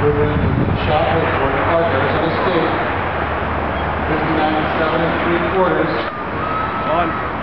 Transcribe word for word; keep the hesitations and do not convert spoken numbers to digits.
Moving into the shot with Jordan Clark, Arizona State. fifty-nine seven and three quarters. On.